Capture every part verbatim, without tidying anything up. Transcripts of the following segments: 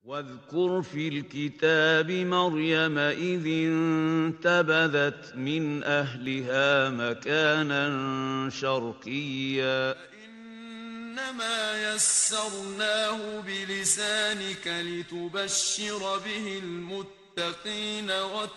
واذكر في الكتاب مريم إذ انتبذت من أهلها مكانا شرقيا إنما يسرناه بلسانك لتبشر به المتقين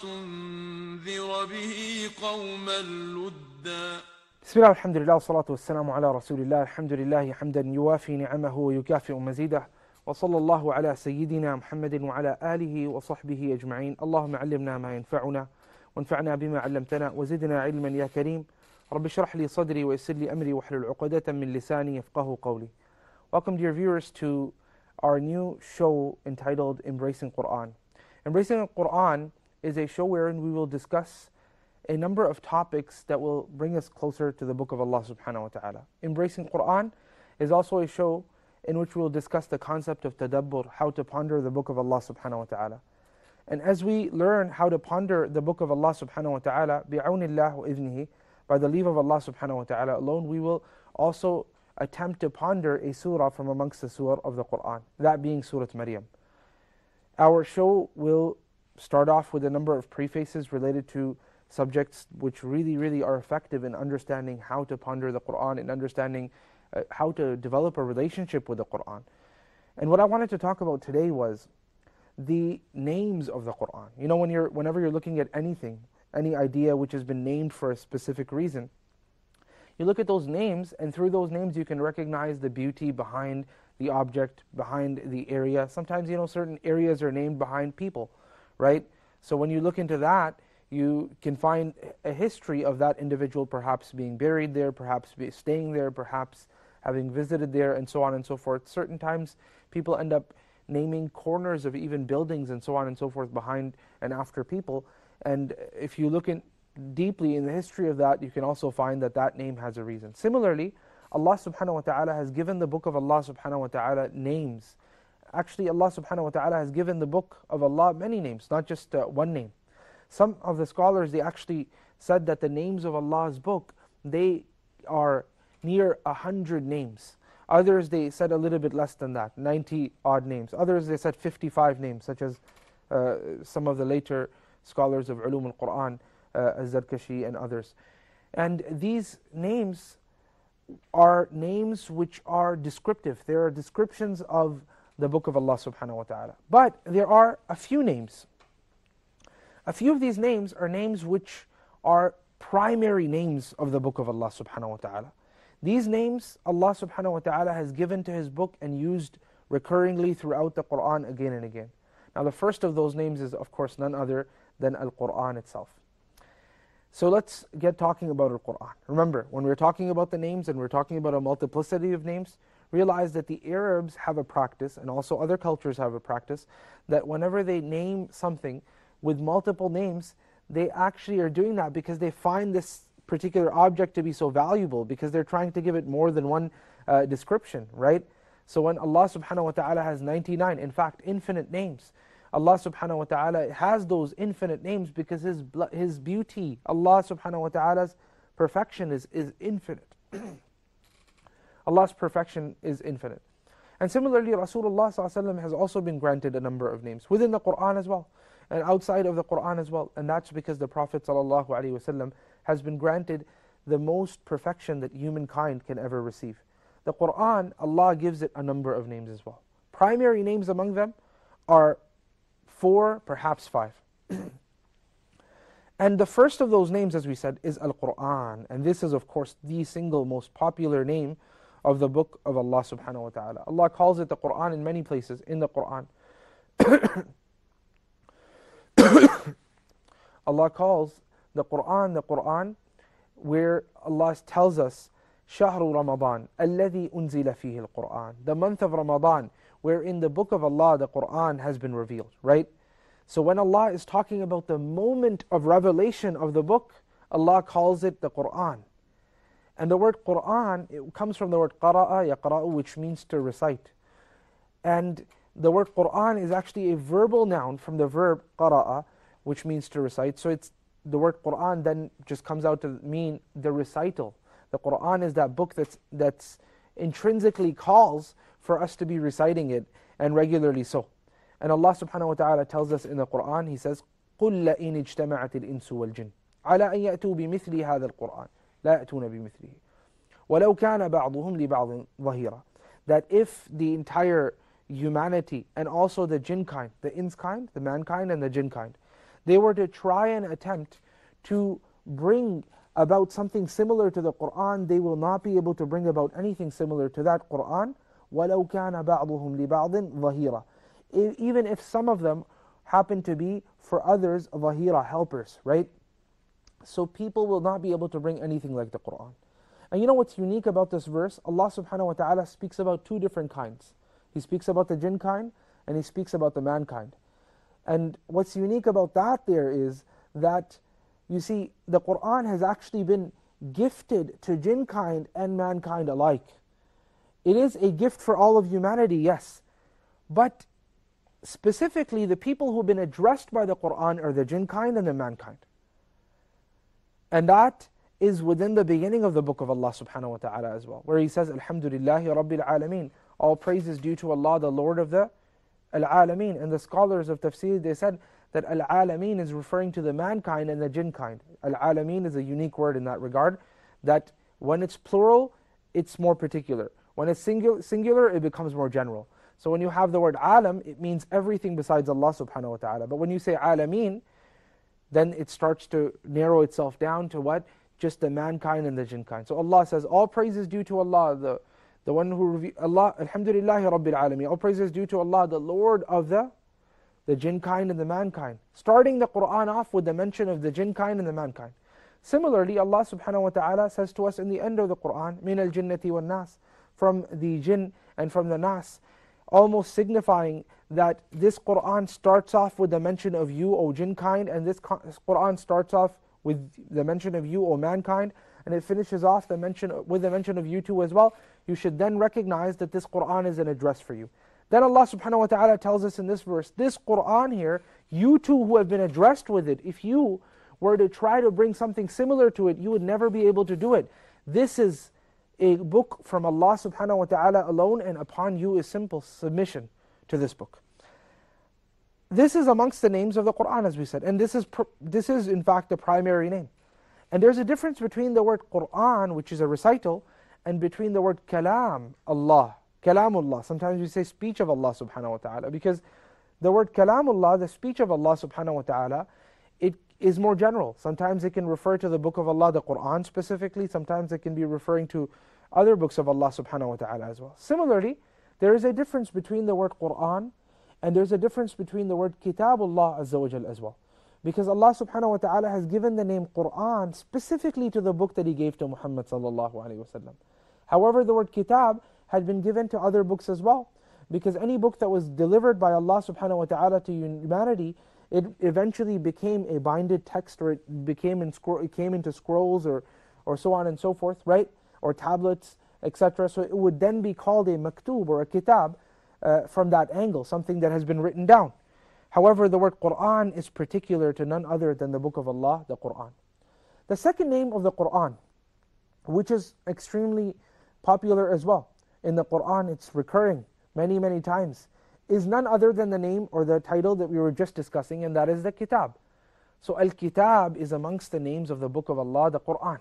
وتنذر به قوما لدا. بسم الله والحمد لله والصلاة والسلام على رسول الله. الحمد لله حمدا يوافي نعمه ويكافئ مزيده، وصلى الله على سيدنا محمد وعلى آله وصحبه أجمعين. اللهم علمنا ما ينفعنا وانفعنا بما علمتنا وزدنا علما يا كريم. رب اشرح لي صدري ويسر لي أمري واحلل عقدة من لساني يفقه قولي. Welcome, dear viewers, to our new show entitled Embracing Quran. Embracing Quran is a show wherein we will discuss a number of topics that will bring us closer to the book of Allah subhanahu wa ta'ala. Embracing Quran is also a show in which we will discuss the concept of tadabbur, how to ponder the book of Allah subhanahu wa ta'ala. And as we learn how to ponder the book of Allah subhanahu wa ta'ala, bi'awnillah wa idhnihi, by the leave of Allah subhanahu wa ta'ala alone, we will also attempt to ponder a surah from amongst the surah of the Quran, that being Surah Maryam. Our show will start off with a number of prefaces related to subjects which really, really are effective in understanding how to ponder the Quran and understanding uh, how to develop a relationship with the Quran. And what I wanted to talk about today was the names of the Quran. You know, when you're, whenever you're looking at anything, any idea which has been named for a specific reason, you look at those names, and through those names you can recognize the beauty behind the object, behind the area. Sometimes, you know, certain areas are named behind people, right? So when you look into that, you can find a history of that individual perhaps being buried there, perhaps be staying there, perhaps having visited there, and so on and so forth. Certain times people end up naming corners of even buildings and so on and so forth behind and after people. And if you look in deeply in the history of that, you can also find that that name has a reason. Similarly, Allah subhanahu wa ta'ala has given the book of Allah subhanahu wa ta'ala names. Actually, Allah subhanahu wa ta'ala has given the book of Allah many names, not just uh, one name. Some of the scholars, they actually said that the names of Allah's book, they are near a hundred names. Others, they said a little bit less than that, ninety odd names. Others, they said fifty-five names, such as uh, some of the later scholars of Ulum al-Quran, uh, Az-Zarkashi and others. And these names are names which are descriptive. They are descriptions of the book of Allah subhanahu wa ta'ala. But there are a few names. A few of these names are names which are primary names of the book of Allah subhanahu wa ta'ala. These names Allah subhanahu wa ta'ala has given to His book and used recurringly throughout the Quran again and again. Now the first of those names is of course none other than Al-Quran itself. So let's get talking about Al-Quran. Remember, when we're talking about the names and we're talking about a multiplicity of names, realize that the Arabs have a practice, and also other cultures have a practice, that whenever they name something with multiple names, they actually are doing that because they find this particular object to be so valuable, because they're trying to give it more than one uh, description, right? So when Allah subhanahu wa ta'ala has ninety-nine, in fact infinite names, Allah subhanahu wa ta'ala has those infinite names because His, His beauty, Allah subhanahu wa ta'ala's perfection is, is infinite. Allah's perfection is infinite. And similarly, Rasulullah sallallahu alaihi wasallam has also been granted a number of names, within the Quran as well, and outside of the Quran as well. And that's because the Prophet sallallahu alaihi wasallam has been granted the most perfection that humankind can ever receive. The Quran, Allah gives it a number of names as well. Primary names among them are four, perhaps five. And the first of those names, as we said, is Al-Quran. And this is of course the single most popular name of the book of Allah subhanahu wa ta'ala. Allah calls it the Quran in many places in the Quran. Allah calls the Quran the Quran where Allah tells us Shahru Ramadan alladhi unzila fihi al-Quran, the month of Ramadan wherein the book of Allah, the Quran, has been revealed, right? So when Allah is talking about the moment of revelation of the book, Allah calls it the Quran. And the word Quran, it comes from the word qara'a, yaqra'u, which means to recite. And the word Quran is actually a verbal noun from the verb qara'a, which means to recite. So it's the word Quran then just comes out to mean the recital. The Quran is that book that's that's intrinsically calls for us to be reciting it, and regularly so. And Allah subhanahu wa ta'ala tells us in the Quran, He says, قُلْ لَئِنِ اجْتَمَعَتِ الْإِنسُ وَالْجِنُّ عَلَىٰ أَنْ يَأْتُوا بِمِثْلِ هَذَا الْقُرْآنِ لَا يَأْتُونَ بِمِثْلِهِ وَلَوْ كَانَ بَعْضُهُمْ لِبَعْضٍ ظَهِيرًا. That if the entire humanity and also the jinn kind, the ins kind, the mankind and the jinn kind, they were to try and attempt to bring about something similar to the Qur'an, they will not be able to bring about anything similar to that Qur'an. وَلَوْ كَانَ بَعْضُهُمْ لِبَعْضٍ ظَهِيرًا. Even if some of them happen to be for others ظَهِيرًا, helpers, right? So people will not be able to bring anything like the Qur'an. And you know what's unique about this verse? Allah subhanahu wa ta'ala speaks about two different kinds. He speaks about the jinn kind and He speaks about the mankind. And what's unique about that there is that, you see, the Qur'an has actually been gifted to jinn kind and mankind alike. It is a gift for all of humanity, yes. But specifically, the people who've been addressed by the Qur'an are the jinn kind and the mankind. And that is within the beginning of the book of Allah subhanahu wa ta'ala as well, where He says, Alhamdulillahi Rabbil Alameen. All praise is due to Allah, the Lord of the Al-Alameen. And the scholars of tafsir, they said that Al-Alameen is referring to the mankind and the jinn kind. Al-Alameen is a unique word in that regard, that when it's plural, it's more particular. When it's singular, singular, it becomes more general. So when you have the word alam, it means everything besides Allah subhanahu wa ta'ala. But when you say alameen, then it starts to narrow itself down to what? Just the mankind and the jinn kind. So Allah says, all praise is due to Allah, the, the one who revealed, Allah, Alhamdulillahi Rabbil Alameen. All praise is due to Allah, the Lord of the, the jinn kind and the mankind. Starting the Qur'an off with the mention of the jinn kind and the mankind. Similarly, Allah subhanahu wa ta'ala says to us in the end of the Qur'an, مِنَ الْجِنَّةِ وَالنَّاسِ, from the jinn and from the nas, almost signifying that this Qur'an starts off with the mention of you, O jinn kind, and this Qur'an starts off with the mention of you, O mankind, and it finishes off the mention with the mention of you too as well. You should then recognize that this Qur'an is an address for you. Then Allah subhanahu wa ta'ala tells us in this verse, this Qur'an here, you too who have been addressed with it, if you were to try to bring something similar to it, you would never be able to do it. This is a book from Allah subhanahu wa ta'ala alone, and upon you is simple submission to this book. This is amongst the names of the Qur'an, as we said, and this is this is in fact the primary name. And there's a difference between the word Qur'an, which is a recital, and between the word kalam, Allah, kalamullah. Sometimes we say speech of Allah subhanahu wa ta'ala, because the word kalamullah, the speech of Allah subhanahu wa ta'ala, it is more general. Sometimes it can refer to the book of Allah, the Qur'an specifically. Sometimes it can be referring to other books of Allah subhanahu wa ta'ala as well. Similarly, there is a difference between the word Qur'an and there's a difference between the word Kitabullah azza wa jal as well. Because Allah subhanahu wa ta'ala has given the name Qur'an specifically to the book that He gave to Muhammad sallallahu alayhi wa sallam. However, the word Kitab had been given to other books as well. Because any book that was delivered by Allah subhanahu wa ta'ala to humanity, it eventually became a binded text, or it became in scro- it came into scrolls, or or so on and so forth, right? Or tablets, et cetera. So it would then be called a maktub or a kitab uh, from that angle, something that has been written down. However, the word Qur'an is particular to none other than the book of Allah, the Qur'an. The second name of the Qur'an, which is extremely popular as well, in the Qur'an it's recurring many, many times, is none other than the name or the title that we were just discussing, and that is the Kitab. So Al-Kitab is amongst the names of the book of Allah, the Qur'an.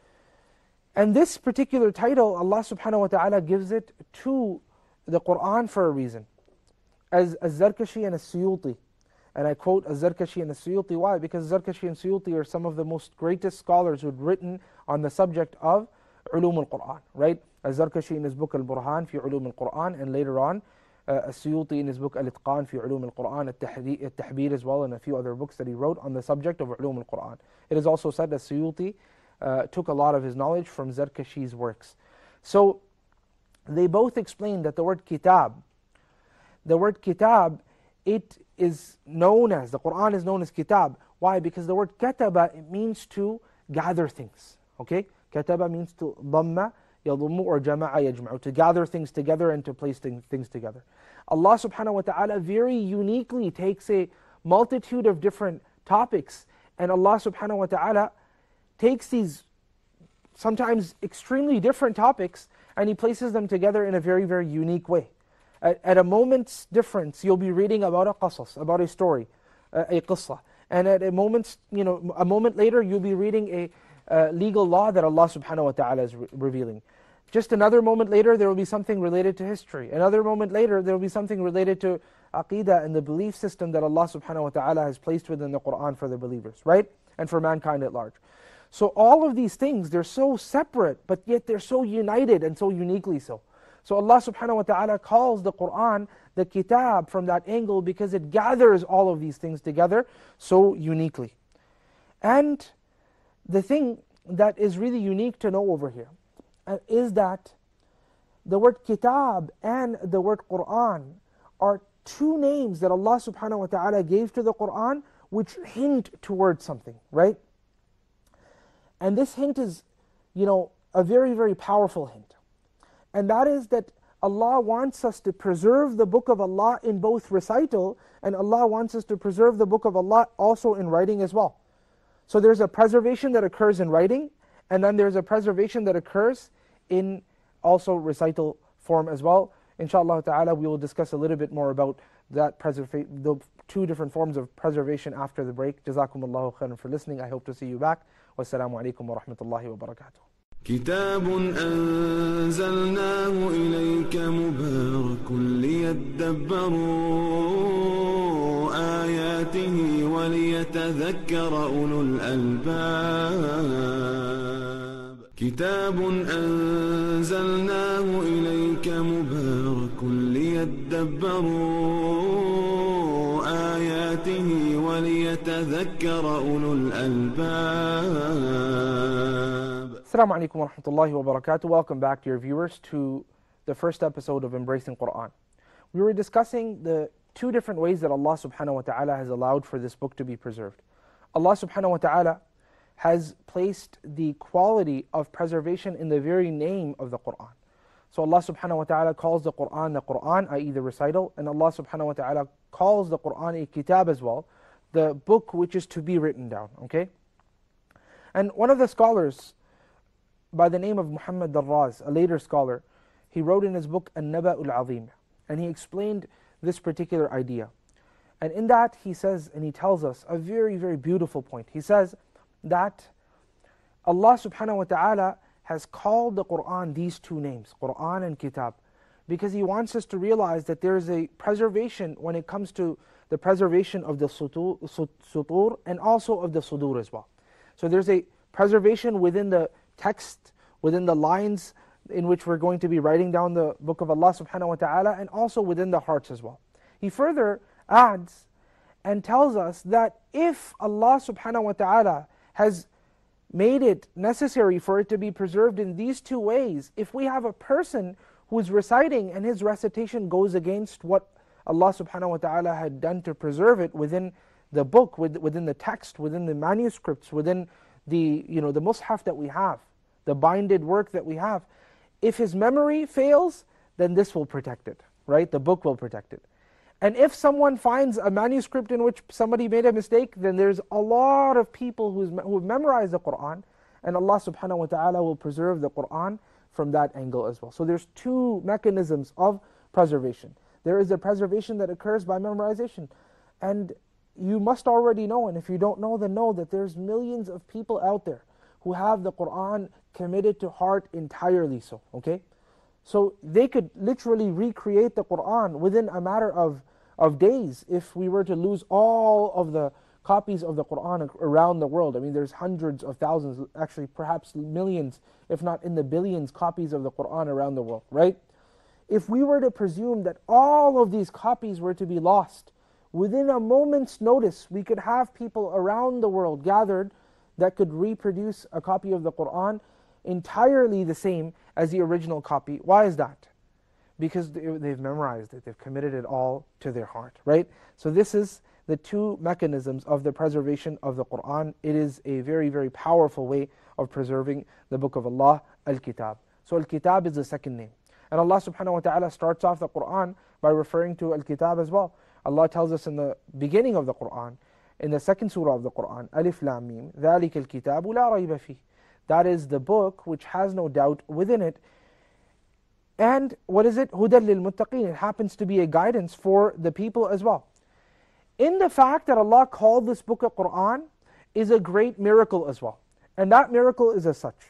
And this particular title, Allah subhanahu wa ta'ala gives it to the Qur'an for a reason. As Az-Zarkashi and As-Suyuti, and I quote Az-Zarkashi and As-Suyuti, why? Because Zarkashi and Suyuti are some of the most greatest scholars who had written on the subject of Ulum al-Qur'an, right? Az-Zarkashi in his book Al-Burhan fi Ulum al-Qur'an, and later on uh, As-Suyuti in his book Al-Itqan fi Ulum al-Qur'an, At-Tahbir as well, and a few other books that he wrote on the subject of Ulum al-Qur'an. It is also said that Suyuti uh, took a lot of his knowledge from Zarkashi's works. So they both explain that the word Kitab, the word Kitab, it is known as, the Qur'an is known as Kitab. Why? Because the word Kataba, it means to gather things. Okay? Kataba means to dhamma, yadummu, or jama'a yajma'u, to gather things together and to place things, things together. Allah subhanahu wa ta'ala very uniquely takes a multitude of different topics, and Allah subhanahu wa ta'ala takes these sometimes extremely different topics and He places them together in a very, very unique way. At, at a moment's difference, you'll be reading about a qasas, about a story, a, a qissa. And at a moment's, you know, a moment later, you'll be reading a uh, legal law that Allah subhanahu wa ta'ala is re revealing. Just another moment later, there will be something related to history. Another moment later, there will be something related to aqeedah and the belief system that Allah subhanahu wa ta'ala has placed within the Qur'an for the believers, right? And for mankind at large. So all of these things, they're so separate, but yet they're so united and so uniquely so. So Allah subhanahu wa ta'ala calls the Qur'an the kitab from that angle because it gathers all of these things together so uniquely. And the thing that is really unique to know over here uh, is that the word kitab and the word Qur'an are two names that Allah subhanahu wa ta'ala gave to the Qur'an which hint towards something, right? And this hint is, you know, a very, very powerful hint. And that is that Allah wants us to preserve the book of Allah in both recital, and Allah wants us to preserve the book of Allah also in writing as well. So there's a preservation that occurs in writing, and then there's a preservation that occurs in also recital form as well. Inshallah ta'ala, we will discuss a little bit more about that preservation, the two different forms of preservation after the break. Jazakumullahu khairan for listening. I hope to see you back. Wassalamu alaikum wa rahmatullahi wa barakatuh. كتاب أنزلناه إليك مبارك ليدبروا آياته وليتذكر أولو الألباب كتاب أنزلناه إليك مبارك ليدبروا آياته وليتذكر أولو الألباب. Assalamu alaikum wa rahmatullahi wa barakatuh. Welcome back, dear viewers, to the first episode of Embracing Qur'an. We were discussing the two different ways that Allah subhanahu wa ta'ala has allowed for this book to be preserved. Allah subhanahu wa ta'ala has placed the quality of preservation in the very name of the Qur'an. So Allah subhanahu wa ta'ala calls the Qur'an the Qur'an, that is the recital, and Allah subhanahu wa ta'ala calls the Qur'an a kitab as well, the book which is to be written down, okay? And one of the scholars by the name of Muhammad Darraz, a later scholar, he wrote in his book An-Naba'ul Azim, and he explained this particular idea. And in that he says, and he tells us a very, very beautiful point. He says that Allah subhanahu wa ta'ala has called the Qur'an these two names, Qur'an and Kitab, because He wants us to realize that there is a preservation when it comes to the preservation of the sutur, sutur and also of the sudur as well. So there's a preservation within the text, within the lines in which we're going to be writing down the book of Allah subhanahu wa ta'ala, and also within the hearts as well. He further adds and tells us that if Allah subhanahu wa ta'ala has made it necessary for it to be preserved in these two ways, if we have a person who is reciting and his recitation goes against what Allah subhanahu wa ta'ala had done to preserve it within the book, within the text, within the manuscripts, within the, you know, the mushaf that we have, the binded work that we have, if his memory fails, then this will protect it, right? The book will protect it. And if someone finds a manuscript in which somebody made a mistake, then there's a lot of people who's, who have memorized the Qur'an, and Allah subhanahu wa ta'ala will preserve the Qur'an from that angle as well. So there's two mechanisms of preservation. There is a preservation that occurs by memorization. And you must already know, and if you don't know, then know that there's millions of people out there who have the Qur'an committed to heart entirely so, okay? So they could literally recreate the Qur'an within a matter of, of days if we were to lose all of the copies of the Qur'an around the world. I mean, there's hundreds of thousands, actually perhaps millions, if not in the billions, copies of the Qur'an around the world, right? If we were to presume that all of these copies were to be lost, within a moment's notice, we could have people around the world gathered that could reproduce a copy of the Qur'an entirely the same as the original copy. Why is that? Because they've memorized it, they've committed it all to their heart, right? So this is the two mechanisms of the preservation of the Qur'an. It is a very, very powerful way of preserving the book of Allah, Al-Kitab. So Al-Kitab is the second name. And Allah subhanahu wa ta'ala starts off the Qur'an by referring to Al-Kitab as well. Allah tells us in the beginning of the Qur'an, in the second surah of the Qur'an, Alif Lam Mim, ذَلِكَ الْكِتَابُ لَا رَيْبَ فِيهِ. That is the book which has no doubt within it. And what is it? Huda lil-muttaqeen. It happens to be a guidance for the people as well. In the fact that Allah called this book a Qur'an is a great miracle as well. And that miracle is as such.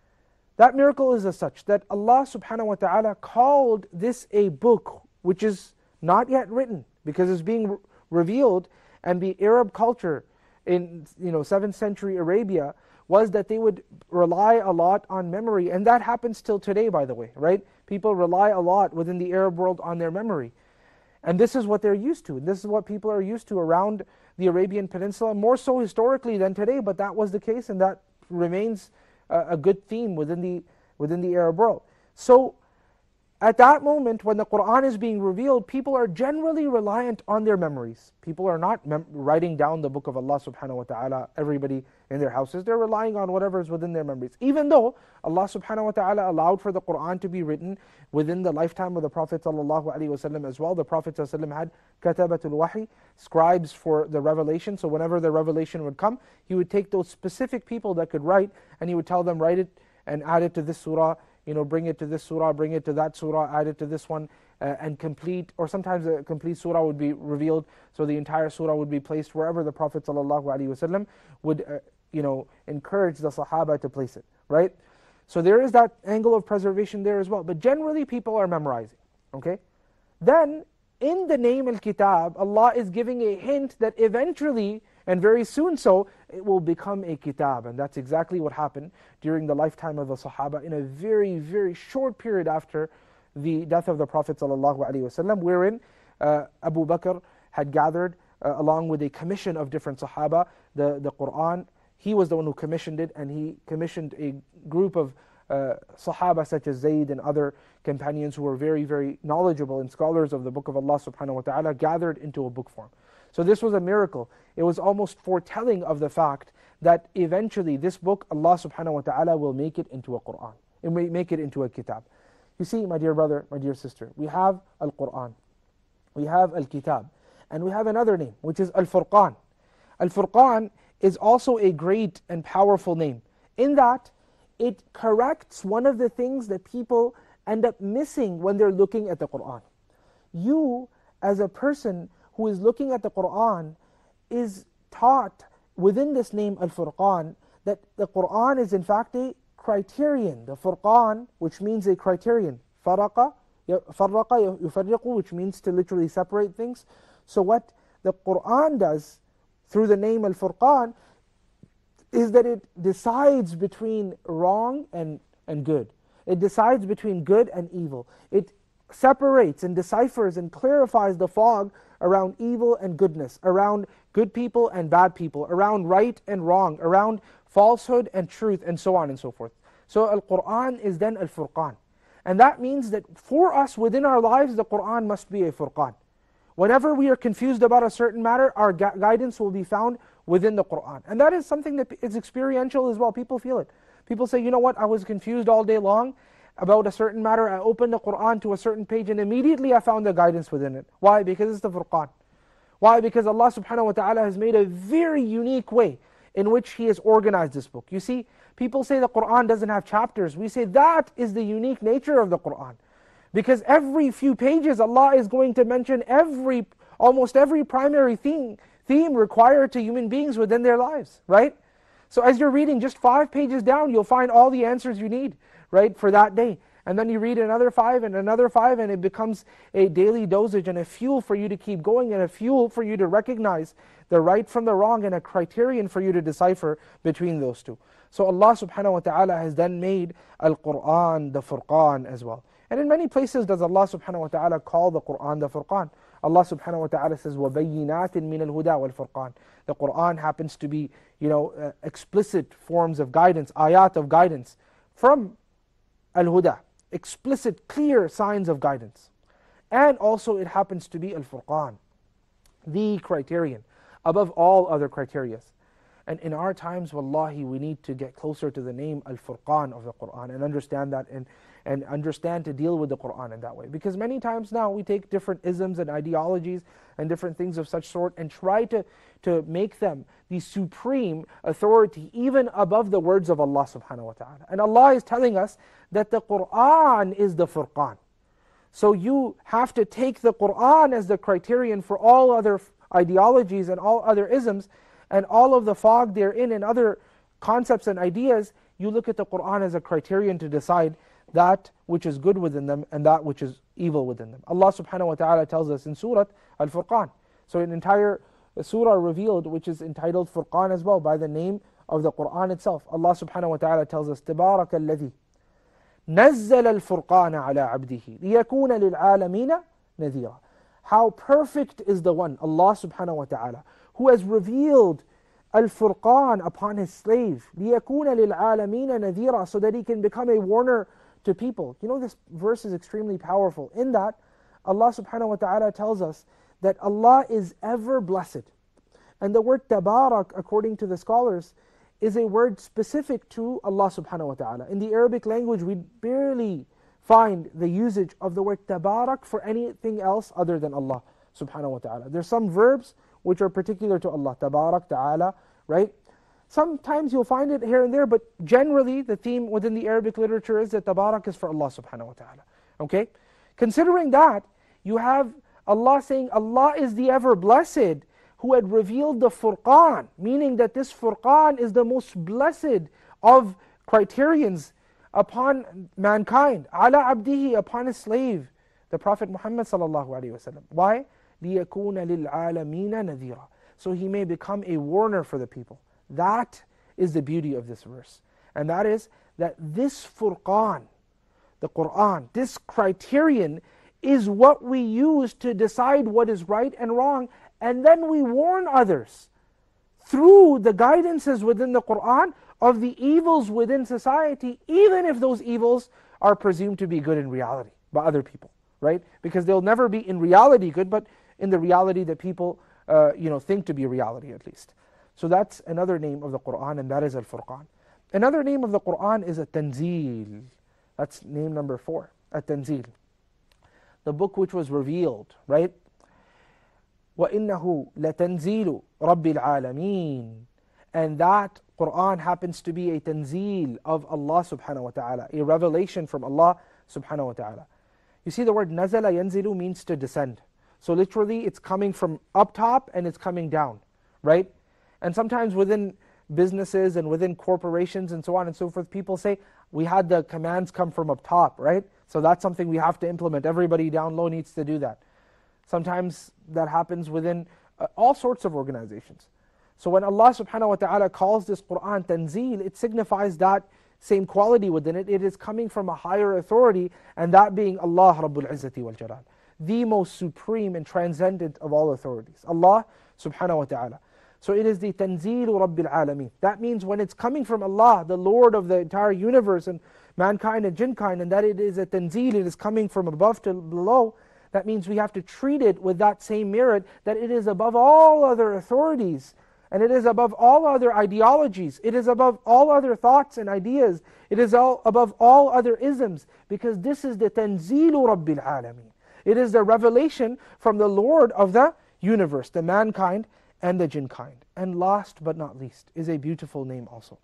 That miracle is as such that Allah subhanahu wa ta'ala called this a book which is not yet written, because it's being re- revealed, and the Arab culture in you know seventh century Arabia was that they would rely a lot on memory, and that happens till today, by the way, right? People rely a lot within the Arab world on their memory. And this is what they're used to. This is what people are used to around the Arabian Peninsula, more so historically than today, but that was the case, and that remains a, a good theme within the within the Arab world. So at that moment, when the Qur'an is being revealed, people are generally reliant on their memories. People are not mem- writing down the book of Allah subhanahu wa ta'ala, everybody in their houses. They're relying on whatever is within their memories. Even though Allah subhanahu wa ta'ala allowed for the Qur'an to be written within the lifetime of the Prophet sallallahu alaihi wasallam as well. The Prophet sallallahu alaihi wasallam had katabatul wahi, scribes for the revelation. So whenever the revelation would come, he would take those specific people that could write, and he would tell them, write it and add it to this surah, you know, bring it to this surah, bring it to that surah, add it to this one, uh, and complete, or sometimes a complete surah would be revealed, so the entire surah would be placed wherever the Prophet ﷺ would, uh, you know, encourage the Sahaba to place it, right? So there is that angle of preservation there as well. But generally people are memorizing, okay? Then, in the name Al-Kitab, Allah is giving a hint that eventually, and very soon so, it will become a kitab. And that's exactly what happened during the lifetime of the Sahaba, in a very, very short period after the death of the Prophet ﷺ, wherein uh, Abu Bakr had gathered, uh, along with a commission of different Sahaba, the, the Qur'an. He was the one who commissioned it, and he commissioned a group of uh, Sahaba such as Zayd and other companions who were very, very knowledgeable and scholars of the book of Allah subhanahu wa ta'ala, gathered into a book form. So this was a miracle. It was almost foretelling of the fact that eventually this book, Allah subhanahu wa ta'ala will make it into a Qur'an. It may make it into a kitab. You see, my dear brother, my dear sister, we have Al-Qur'an, we have Al-Kitab, and we have another name, which is Al-Furqan. Al-Furqan is also a great and powerful name, in that it corrects one of the things that people end up missing when they're looking at the Qur'an. You, as a person who is looking at the Qur'an, is taught within this name Al-Furqan that the Qur'an is in fact a criterion. The Furqan, which means a criterion. Faraqa, farraqa yufarriqu, which means to literally separate things. So what the Qur'an does through the name Al-Furqan is that it decides between wrong and, and good. It decides between good and evil. It separates and deciphers and clarifies the fog around evil and goodness, around good people and bad people, around right and wrong, around falsehood and truth, and so on and so forth. So Al-Qur'an is then Al-Furqan. And that means that for us within our lives, the Qur'an must be a Furqan. Whenever we are confused about a certain matter, our gu- guidance will be found within the Qur'an. And that is something that is experiential as well. People feel it. People say, you know what, I was confused all day long about a certain matter. I opened the Qur'an to a certain page and immediately I found the guidance within it. Why? Because it's the Furqan. Why? Because Allah subhanahu wa ta'ala has made a very unique way in which He has organized this book. You see, people say the Qur'an doesn't have chapters. We say that is the unique nature of the Qur'an. Because every few pages Allah is going to mention every, almost every primary theme, theme required to human beings within their lives, right? So as you're reading just five pages down, you'll find all the answers you need, right, for that day. And then you read another five and another five, and it becomes a daily dosage and a fuel for you to keep going, and a fuel for you to recognize the right from the wrong, and a criterion for you to decipher between those two. So Allah subhanahu wa ta'ala has then made Al-Qur'an the Furqan as well. And in many places does Allah subhanahu wa ta'ala call the Qur'an the Furqan. Allah subhanahu wa ta'ala says, وَبَيِّنَاتٍ مِّنَ الْهُدَى وَالْفُرْقَانِ. The Qur'an happens to be, you know, uh, explicit forms of guidance, ayat of guidance from Al-Huda, explicit, clear signs of guidance. And also it happens to be Al-Furqan, the criterion, above all other criteria. And in our times, wallahi, we need to get closer to the name Al-Furqan of the Qur'an and understand that and, and understand to deal with the Qur'an in that way. Because many times now we take different isms and ideologies and different things of such sort and try to, to make them the supreme authority even above the words of Allah subhanahu wa ta'ala. And Allah is telling us that the Qur'an is the Furqan. So you have to take the Qur'an as the criterion for all other ideologies and all other isms and all of the fog therein and other concepts and ideas. You look at the Qur'an as a criterion to decide that which is good within them and that which is evil within them. Allah subhanahu wa ta'ala tells us in Surah Al-Furqan. So an entire surah revealed which is entitled Furqan as well by the name of the Qur'an itself. Allah subhanahu wa ta'ala tells us, تَبَارَكَ الَّذِي نَزَّلَ الْفُرْقَانَ عَلَىٰ عَبْدِهِ لِيَكُونَ لِلْعَالَمِينَ نَذِيرًا. How perfect is the one, Allah subhanahu wa ta'ala, who has revealed Al-Furqan upon His slave, لِيَكُونَ لِلْعَالَمِينَ نَذِيرًا, so that He can become a warner to people. You know, this verse is extremely powerful. In that, Allah subhanahu wa ta'ala tells us that Allah is ever blessed. And the word tabarak, according to the scholars, is a word specific to Allah subhanahu wa ta'ala. In the Arabic language, we barely find the usage of the word tabarak for anything else other than Allah subhanahu wa ta'ala. There's some verbs which are particular to Allah, tabarak, ta'ala, right? Sometimes you'll find it here and there, but generally the theme within the Arabic literature is that tabarak is for Allah subhanahu wa ta'ala. Okay? Considering that, you have Allah saying Allah is the ever blessed who had revealed the Furqan, meaning that this Furqan is the most blessed of criterions upon mankind, ala abdihi, upon His slave, the Prophet Muhammad sallallahu alaihi wasallam. Why? لِيَكُونَ لِلْعَالَمِينَ نَذِيرًا, so he may become a warner for the people. That is the beauty of this verse. And that is that this Furqan, the Qur'an, this criterion is what we use to decide what is right and wrong, and then we warn others through the guidances within the Qur'an of the evils within society, even if those evils are presumed to be good in reality by other people, right? Because they'll never be in reality good, but in the reality that people uh, you know, think to be reality at least. So that's another name of the Qur'an, and that is Al-Furqan. Another name of the Qur'an is At-Tanzeel. That's name number four, At-Tanzeel. The book which was revealed, right? وَإِنَّهُ لَتَنزِيلُ رَبِّ الْعَالَمِينَ. And that Qur'an happens to be a tanzeel of Allah subhanahu wa ta'ala, a revelation from Allah subhanahu wa ta'ala. You see the word nazala yanzilu means to descend. So literally it's coming from up top and it's coming down, right? And sometimes within businesses and within corporations and so on and so forth, people say, we had the commands come from up top, right? So that's something we have to implement. Everybody down low needs to do that. Sometimes that happens within uh, all sorts of organizations. So when Allah subhanahu wa ta'ala calls this Qur'an tanzeel, it signifies that same quality within it. It is coming from a higher authority, and that being Allah Rabbul Izzati wal Jalal, the most supreme and transcendent of all authorities, Allah subhanahu wa ta'ala. So it is the tanzeelu Rabbil Alameen. That means when it's coming from Allah, the Lord of the entire universe and mankind and jinnkind, and that it is a tanzeel, it is coming from above to below, that means we have to treat it with that same merit, that it is above all other authorities, and it is above all other ideologies, it is above all other thoughts and ideas, it is all above all other isms, because this is the tanzeelu Rabbil Alameen. It is the revelation from the Lord of the universe, the mankind and the jinnkind. And last but not least is a beautiful name also.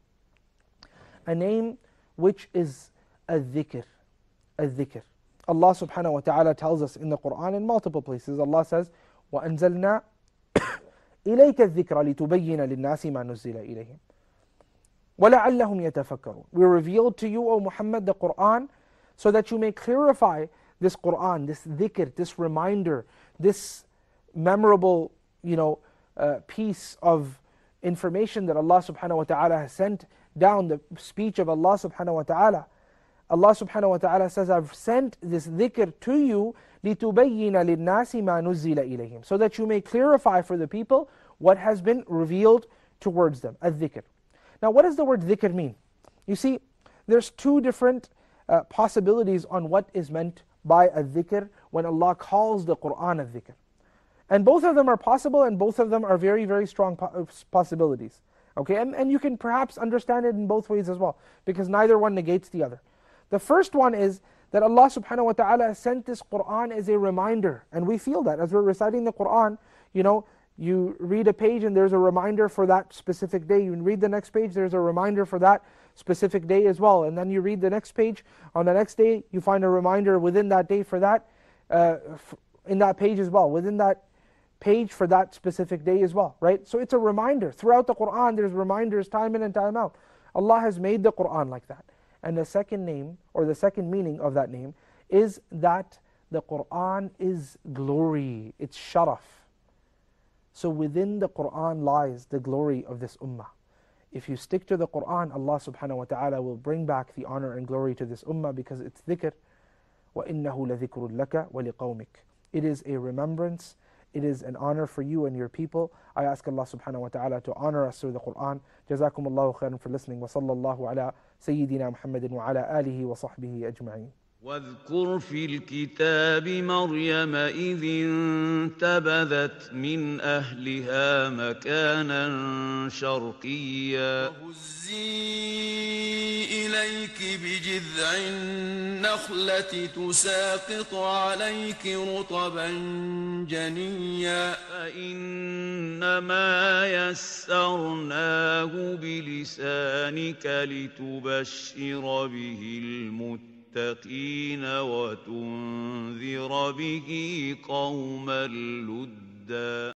A name which is a-dhikr, a-dhikr. Allah subhanahu wa ta'ala tells us in the Qur'an in multiple places. Allah says, وَأَنزَلْنَا إِلَيْكَ الذِّكْرَ لِتُبَيِّنَ لِلنَّاسِ مَا نُزِّلَ إِلَيْهِمْ وَلَعَلَّهُمْ يَتَفَكَّرُونَ. We revealed to you, O Muhammad, the Qur'an, so that you may clarify this Qur'an, this dhikr, this reminder, this memorable, you know, uh, piece of information that Allah subhanahu wa ta'ala has sent down, the speech of Allah subhanahu wa ta'ala. Allah subhanahu wa ta'ala says, I've sent this dhikr to you لِتُبَيِّنَ لِلنَّاسِ مَا نُزِّلَ إِلَيْهِمْ, so that you may clarify for the people what has been revealed towards them, al-dhikr. Now what does the word dhikr mean? You see, there's two different uh, possibilities on what is meant by al-dhikr when Allah calls the Qur'an al-dhikr. And both of them are possible, and both of them are very, very strong po possibilities. Okay, and, and you can perhaps understand it in both ways as well, because neither one negates the other. The first one is that Allah subhanahu wa ta'ala sent this Qur'an as a reminder. And we feel that as we're reciting the Qur'an, you know, you read a page and there's a reminder for that specific day. You read the next page, there's a reminder for that specific day as well. And then you read the next page, on the next day you find a reminder within that day for that, uh, in that page as well, within that page for that specific day as well, right? So it's a reminder. Throughout the Qur'an there's reminders time in and time out. Allah has made the Qur'an like that. And the second name, or the second meaning of that name, is that the Qur'an is glory, it's sharaf. So within the Qur'an lies the glory of this ummah. If you stick to the Qur'an, Allah subhanahu wa ta'ala will bring back the honor and glory to this ummah because it's dhikr. وَإِنَّهُ لَذِكْرٌ لَكَ وَلِقَوْمِكَ. It is a remembrance, it is an honor for you and your people. I ask Allah subhanahu wa ta'ala to honor us through the Qur'an. Jazakum Allahu khairan for listening. Wa sallallahu ala Sayyidina Muhammadin wa ala alihi wa sahbihi ajma'in. واذكر في الكتاب مريم إذ انتبذت من أهلها مكانا شرقيا وهزي إليك بجذع النخلة تساقط عليك رطبا جنيا فإنما يسرناه بلسانك لتبشر به المتقين المتقين وتنذر به قوما لدا